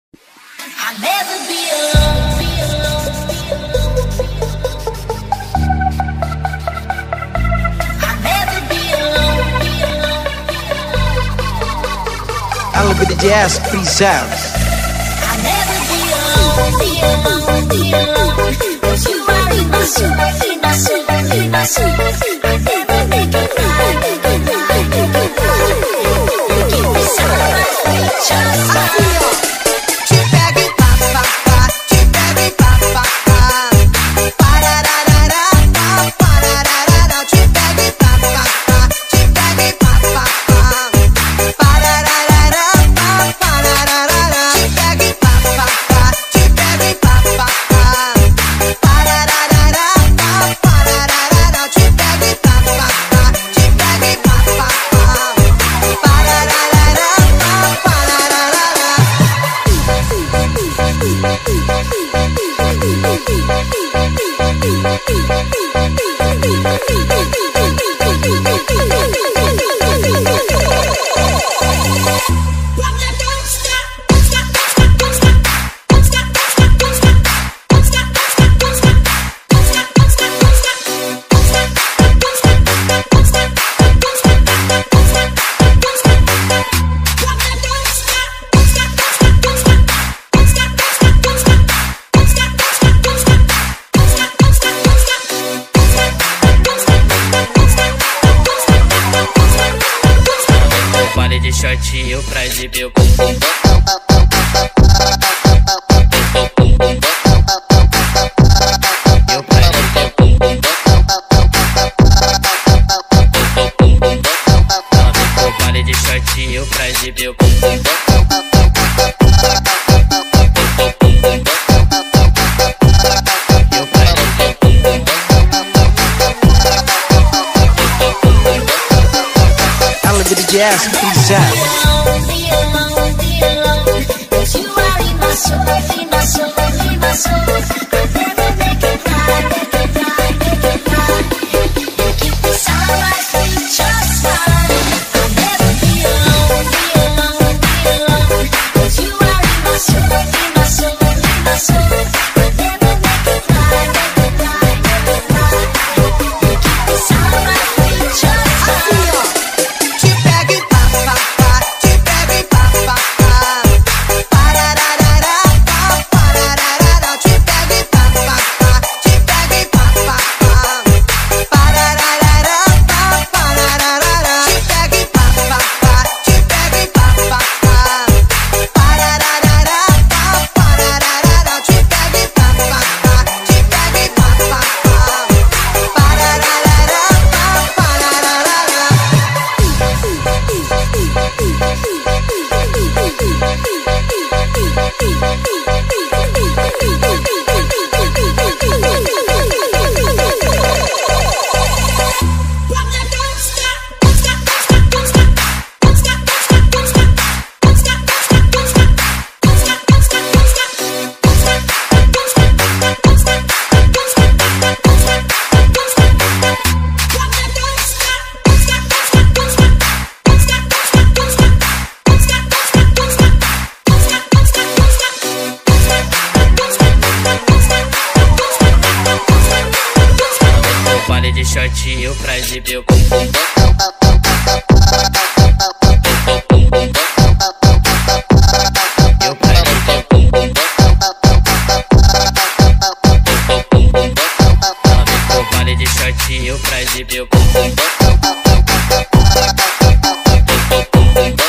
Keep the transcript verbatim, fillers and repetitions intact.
I'll never be alone, be alone, be alone. I'll never be alone, be alone, be alone. Alabama Jazz presents. I'll never be alone, be alone, be alone. 'Cause you are in my soul, in my soul, in my soul. I'll never make it right, make it right, make it right. You keep me so much, just fine. De shortinho pra exibir o bumbum. Eu pra exibir o bumbum. Ela vem pro baile de shortinho pra exibir o bumbum. Eu pra exibir o bumbum. Alabama Jazz presents. Be alone, be alone, 'cause you are in my soul, in my soul, in my soul. I'll never make it right, make it right, make it right. You keep me sunlight, feel just fine. I'll never be alone, be alone, be alone, 'cause you are in my soul, in my soul, in my soul. I'll never make it right, make it right, make it right. You keep me sunlight, feel just fine. Baile de shortinho pra exibir o bumbum. Eu pra exibir o bumbum. Ela vem pro baile de shortinho pra exibir o bumbum.